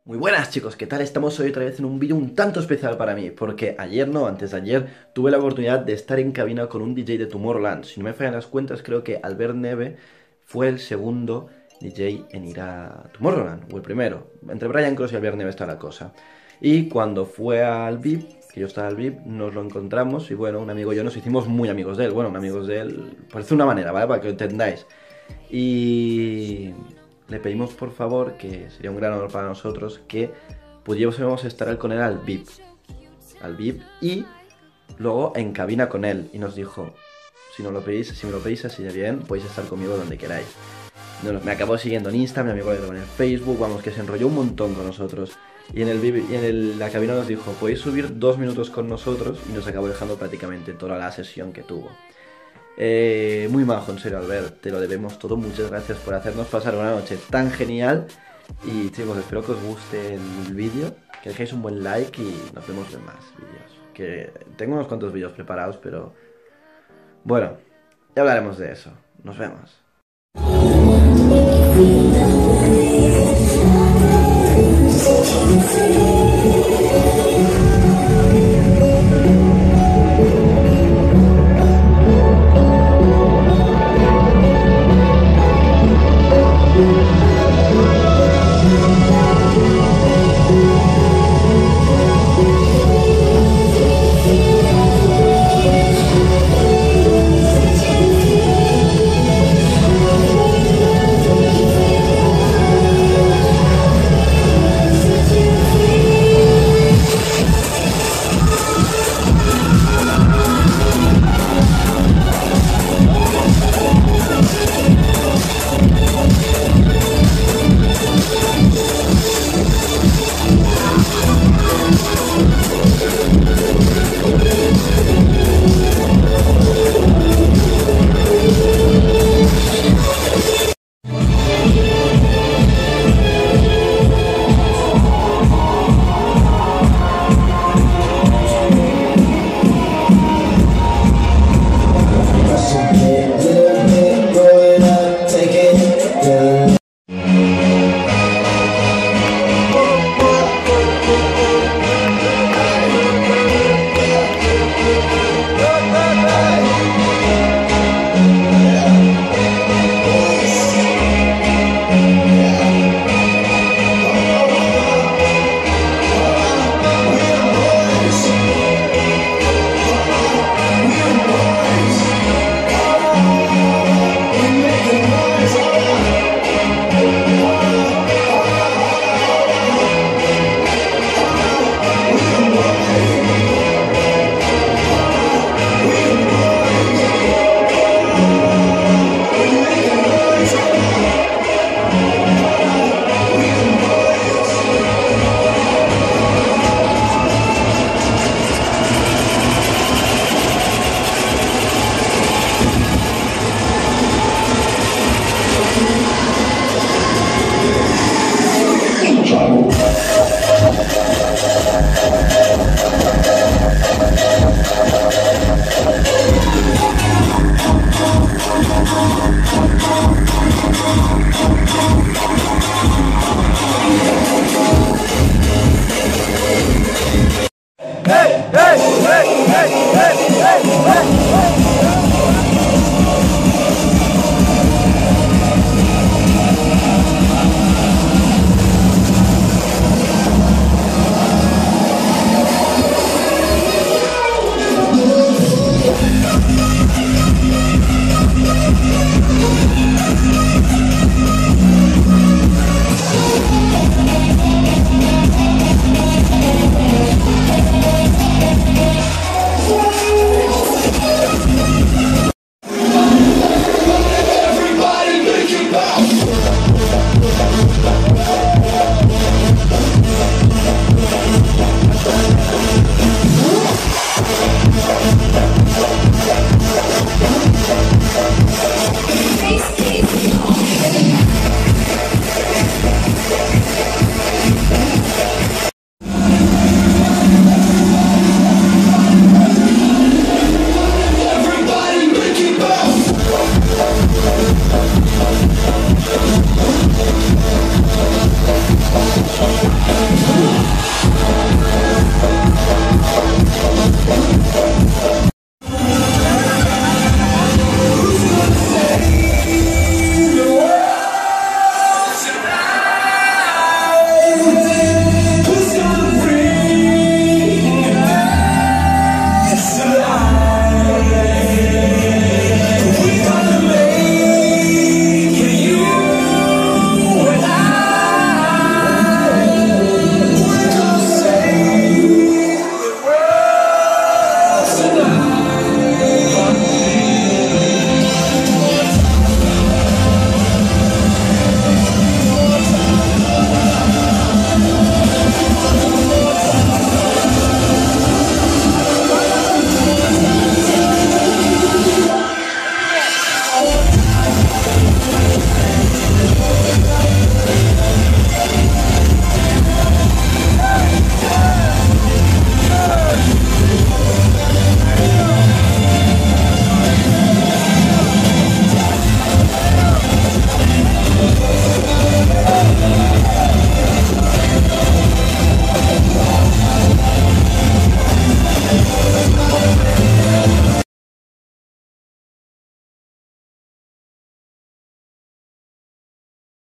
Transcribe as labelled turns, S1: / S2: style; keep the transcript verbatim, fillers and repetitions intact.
S1: Muy buenas chicos, ¿qué tal? Estamos hoy otra vez en un vídeo un tanto especial para mí, porque ayer no, antes de ayer, tuve la oportunidad de estar en cabina con un D J de Tomorrowland. Si no me fallan las cuentas, creo que Albert Neve fue el segundo D J en ir a Tomorrowland, o el primero. Entre Brian Cross y Albert Neve está la cosa. Y cuando fue al V I P, que yo estaba al V I P, nos lo encontramos y bueno, un amigo y yo nos hicimos muy amigos de él. Bueno, amigos de él, por decir una manera, ¿vale? Para que lo entendáis. Y le pedimos por favor, que sería un gran honor para nosotros, que pudiésemos estar con él al V I P, al V I P y luego en cabina con él. Y nos dijo, si, no lo pedís, si me lo pedís así de bien, podéis estar conmigo donde queráis. No, me acabó siguiendo en Insta, mi amigo le grabó en Facebook, vamos, que se enrolló un montón con nosotros. Y en, el, V I P, y en el, la cabina nos dijo, podéis subir dos minutos con nosotros, y nos acabó dejando prácticamente toda la sesión que tuvo. Eh, muy majo, en serio, Albert, te lo debemos todo. Muchas gracias por hacernos pasar una noche tan genial. Y chicos, espero que os guste el vídeo, que dejéis un buen like y nos vemos en más vídeos. Que tengo unos cuantos vídeos preparados, pero bueno, ya hablaremos de eso. Nos vemos.